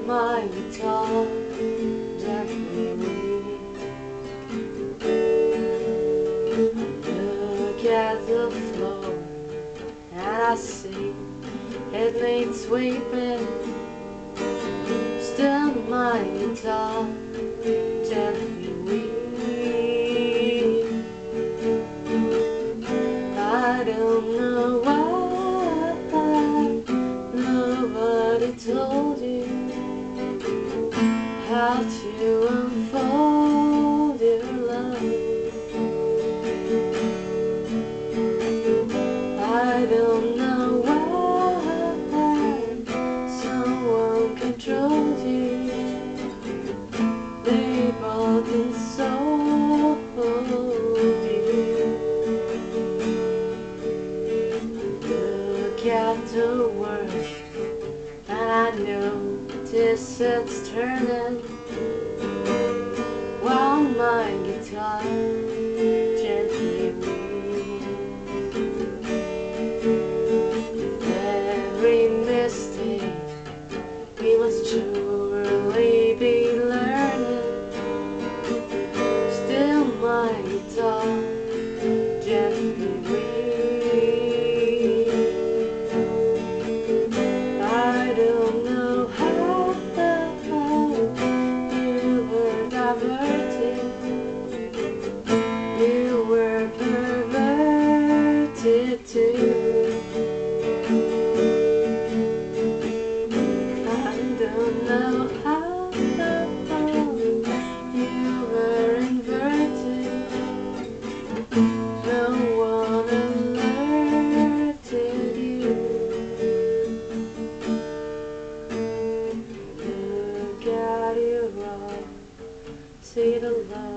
my guitar gently weep. Look at the floor and I see it needs sweeping. Still my guitar gently weep. I don't know why nobody told you how to unfold your love. I don't know why someone controlled you. They bought and sold you. Look at the world and I notice it's turning while my guitar gently weeps. Every mistake we must surely be learning. Still my guitar gently weeps. I don't know how you were diverted. You were perverted too. I don't know how you were inverted. No one alerted you. Look at you all, see the love